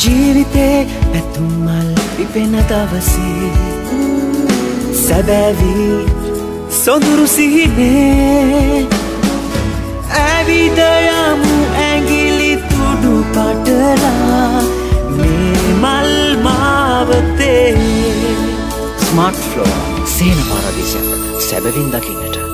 ජීවිතේ පැතුම්මල් පිපෙන දවසේ සැබෑවි සොඳුරු සිහිනේ ඇවිද යමු ඇඟිලි තුඩු පටලා මේ මල් මාවතේ Smart Flora සේන පාරාදීසයක් සැබවින් දකින්නට